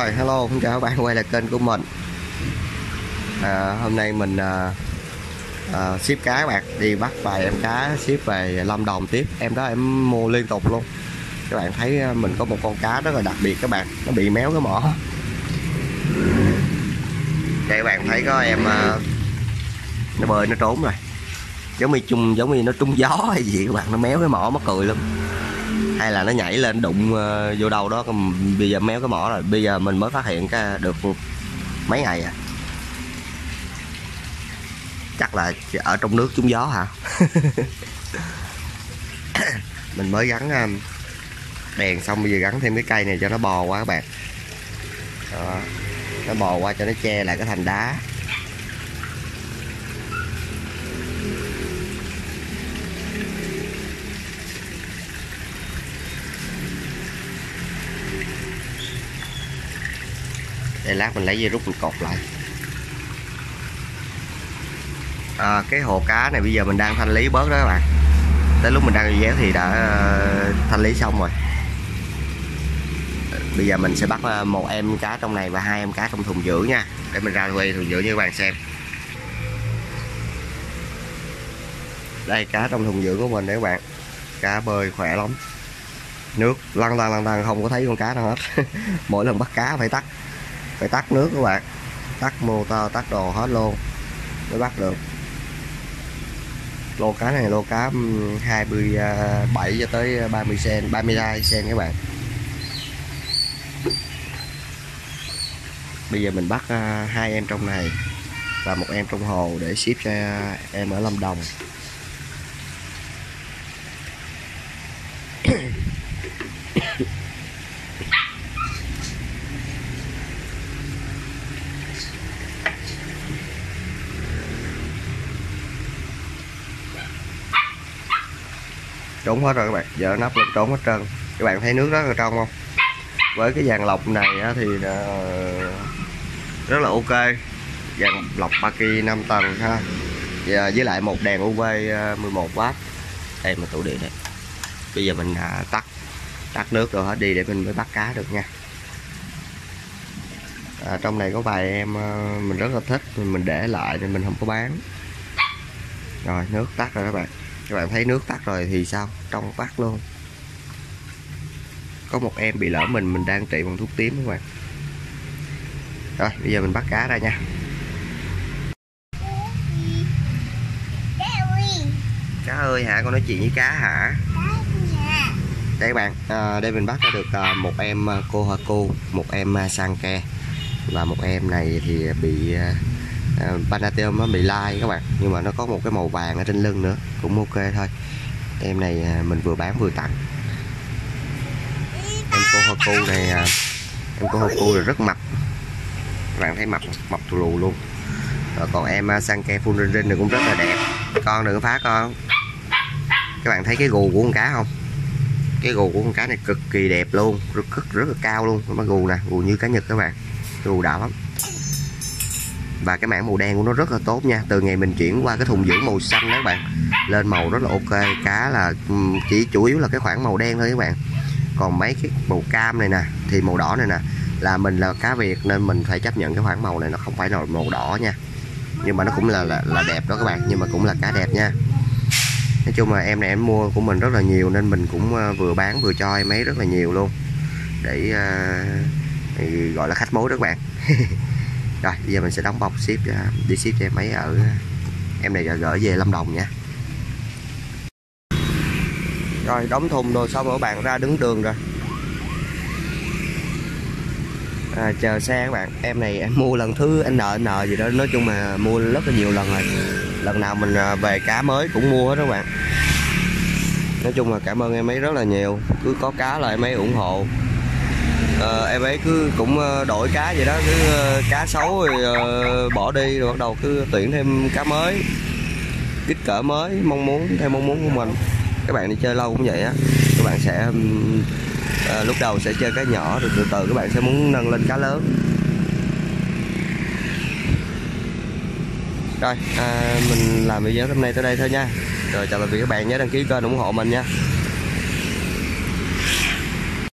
Rồi, hello, xin chào các bạn quay lại kênh của mình. Hôm nay mình ship cá các bạn, đi bắt vài em cá ship về Lâm Đồng tiếp. Em đó em mua liên tục luôn. Các bạn thấy mình có một con cá rất là đặc biệt các bạn, nó bị méo cái mỏ. Đây các bạn thấy có em nó bơi nó trốn rồi. Giống như nó trúng gió hay gì các bạn, nó méo cái mỏ mắc cười lắm. Hay là nó nhảy lên đụng vô đâu đó, bây giờ méo cái mỏ rồi. Bây giờ mình mới phát hiện được mấy ngày à. Chắc là ở trong nước trúng gió hả. Mình mới gắn đèn xong, bây giờ gắn thêm cái cây này cho nó bò qua các bạn. Đó, nó bò qua cho nó che lại cái thành đá. Để lát mình lấy dây rút mình cột lại. Cái hồ cá này bây giờ mình đang thanh lý bớt đó các bạn. Tới lúc mình đang véo thì đã thanh lý xong rồi. Bây giờ mình sẽ bắt một em cá trong này và hai em cá trong thùng dưỡng nha, để mình ra thuê thùng dưỡng cho các bạn xem. Đây cá trong thùng dưỡng của mình đấy các bạn. Cá bơi khỏe lắm, nước lăn tăn không có thấy con cá nào hết. Mỗi lần bắt cá phải tắt nước các bạn, tắt motor tắt đồ hết luôn mới bắt được. Lô cá này lô cá 27 cho tới 30 cm, 32 cm các bạn. Bây giờ mình bắt hai em trong này và một em trong hồ để ship cho em ở Lâm Đồng. Trốn hết rồi các bạn, giờ nắp lên trốn hết trơn. Các bạn thấy nước rất là trong không? Với cái dàn lọc này thì rất là ok. Dàn lọc Paki 5 tầng ha. Và với lại một đèn UV 11W. Đây mà tủ điện này. Bây giờ mình tắt nước rồi hết đi để mình mới bắt cá được nha. Trong này có vài em mình rất là thích, mình để lại nên mình không có bán. Rồi nước tắt rồi các bạn. Các bạn thấy nước tắt rồi thì sao? Trong vắt luôn. Có một em bị lỡ mình đang trị bằng thuốc tím các bạn. Rồi bây giờ mình bắt cá ra nha. Cá ơi hả? Con nói chuyện với cá hả? Đây các bạn, đây mình bắt ra được một em Kohaku, một em Sanke và một em này thì bị Panatheum, nó bị lai các bạn, nhưng mà nó có một cái màu vàng ở trên lưng nữa, cũng ok thôi. Em này mình vừa bán vừa tặng. Em Kohaku này em Kohaku là rất mập, các bạn thấy mập thù lù luôn. Rồi còn em Sanke full rin này cũng rất là đẹp. Con đừng có phá con. Các bạn thấy cái gù của con cá không? Cái gù của con cá này cực kỳ đẹp luôn, rất là cao luôn. Cái gù nè, gù như cá Nhật các bạn, gù đỏ lắm. Và cái mảng màu đen của nó rất là tốt nha. Từ ngày mình chuyển qua cái thùng dưỡng màu xanh đó các bạn, lên màu rất là ok. Cá là chỉ chủ yếu là cái khoảng màu đen thôi các bạn. Còn mấy cái màu cam này nè thì màu đỏ này nè là mình là cá Việt nên mình phải chấp nhận cái khoảng màu này, nó không phải là màu đỏ nha. Nhưng mà nó cũng là đẹp đó các bạn, nhưng mà cũng là cá đẹp nha. Nói chung là em này em mua của mình rất là nhiều nên mình cũng vừa bán vừa cho em ấy rất là nhiều luôn, để gọi là khách mối đó các bạn. Rồi bây giờ mình sẽ đóng bọc đi ship cho em ấy ở em này gửi về Lâm Đồng nha. Rồi đóng thùng rồi xong rồi các bạn, ra đứng đường rồi. Chờ xe các bạn. Em này em mua lần thứ N gì đó, nói chung là mua rất là nhiều lần rồi. Lần nào mình về cá mới cũng mua hết đó các bạn. Nói chung là cảm ơn em ấy rất là nhiều, cứ có cá là em ấy ủng hộ. Em ấy cứ cũng đổi cá vậy đó, cứ cá xấu rồi bỏ đi rồi bắt đầu cứ tuyển thêm cá mới, kích cỡ mới, theo mong muốn của mình. Các bạn đi chơi lâu cũng vậy á, các bạn sẽ lúc đầu sẽ chơi cá nhỏ rồi từ từ các bạn sẽ muốn nâng lên cá lớn. Rồi mình làm video hôm nay tới đây thôi nha. Rồi chào tạm biệt các bạn, nhớ đăng ký kênh ủng hộ mình nha.